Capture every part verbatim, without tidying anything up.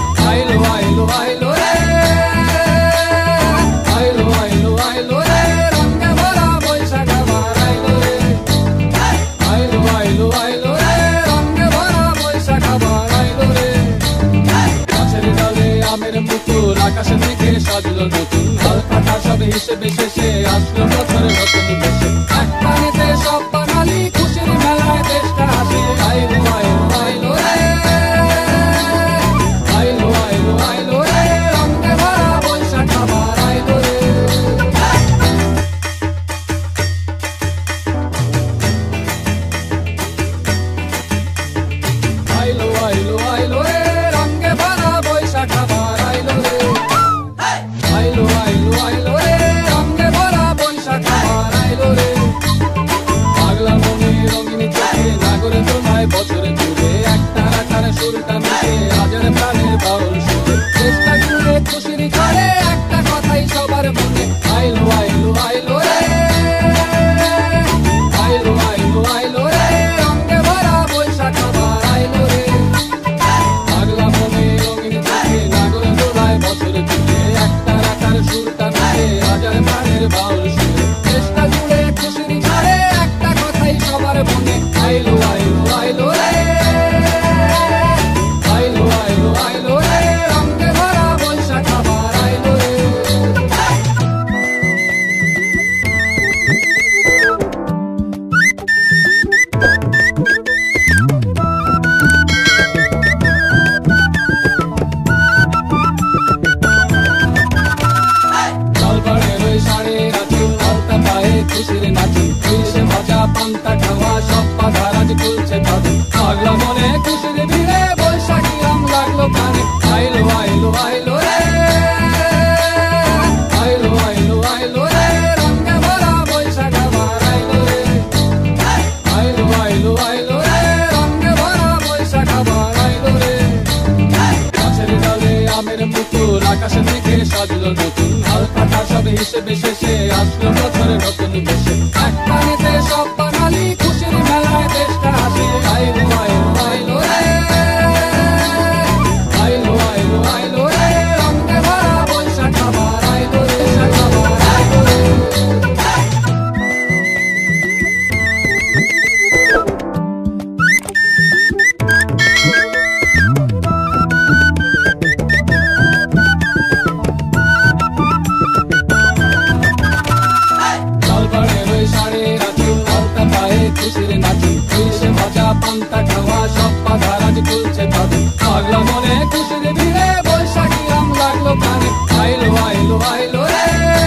আইলো আইলো আইলো রে, আইলো আইলো আইলো রে, রঙে ভরা বৈশাখ আবার আইলো রে, আইলো আইলো আইলো রে, রঙে ভরা বৈশাখ আবার আইলো রে। গাছের ডালে আমের মুকুল, আকাশে মেঘে সাজলো নতুন, হালখাতা সব হিসেবে শেষে আসলো বছরের নতুন দেশে। এক পানিতে সব বাঙালি খুশির মেলায় দেশটা হাসে। আইলো আইলো আইলো রে, আইলো আইলো আইলো রে, রঙে ভরা বৈশাখ আবার আইলো রে। আইলো আইলো আইলো রে, রঙে ভরা বৈশাখ আবার আইলো রে, আইলো আইলো আইলো রে, রঙে ভরা বৈশাখ আবার আইলো রে। পাগলা মনে রঙিন চোখে নাগরে তোমায় বছরে জুড়ে, একটা রাখার সুরটা মিশে আজের প্রাণের বাউল সুরে, চেষ্টা জুড়ে খুশির ঝড়ে একটা কথাই সবার মনে। আইলো আইলো আইলো রে, আইলো আইলো আইলো রে, রঙে ভরা বৈশাখ আবার আইলো রে। পাগলা মনে রঙিন চোখে নাগরে তোমায় বছরে জুড়ে, একটা রাখার সুরটা মিশে আজের প্রাণের বাউল সুরে, চেষ্টা জুড়ে খুশির ঝড়ে একটা কথাই সবার মনে। আইলো আইলো আইলো রে, আইলো আইলো আইলো রে, রঙে ভরা বৈশাখ আবার আইলো রে। জলপাড়ের ওই সাড়ে রাতে আলতা পায়ে খুশির নাচে, ইলিশে ভাজা পান্তা খাওয়া সব বাধা রাজ খুলছে তাদের। পাগলা মনে খুশির ভিড়ে বৈশাখী রং লাগলো কানে। আইলো আইলো আইলো রে, আইলো আইলো আইলো রে, রঙে ভরা বৈশাখ আবার আইলো রে, আইলো আইলো আইলো রে, রঙে ভরা বৈশাখ আবার আইলো রে। গাছের ডালে আমের মুকুল, আকাশে মেঘে সাজলো নতুন, হালখাতা সব হিসেবে শেষে আসলো বছরের নতুন দেশে। এক পানিতে সব বাঙালি খুশির মেলায় দেশটা হাসে। আইলো আইলো আইলো রে, আইলো আইলো আইলো রে, রঙে ভরা বৈশাখ আবার আইলো রে, বৈশাখ আবার আইলো রে। জলপাড়ের ওই সাড়ে রাতে আলতা পায়ে খুশির নাচে, ইলিশে ভাজা পান্তা খাওয়া সব বাধা রাজ খুলছে তাদের। পাগলা মনে খুশির ভিড়ে বৈশাখী রং লাগলো কানে। আইলো আইলো আইলো রে,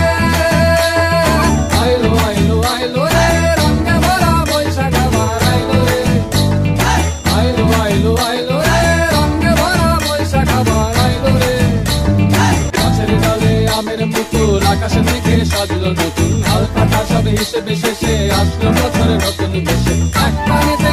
আইলো আইলো আইলো রে, রঙে ভরা বৈশাখ আবার আইলো রে, আইলো আইলো আইলো রে, রঙে ভরা বৈশাখ আবার আইলো রে। গাছের ডালে আমের মুকুল, আকাশে মেঘে সাজলো নতুন, হালখাতা সব হিসেবে শেষে আসলো বছরের নতুন দেশে। এক পানিতে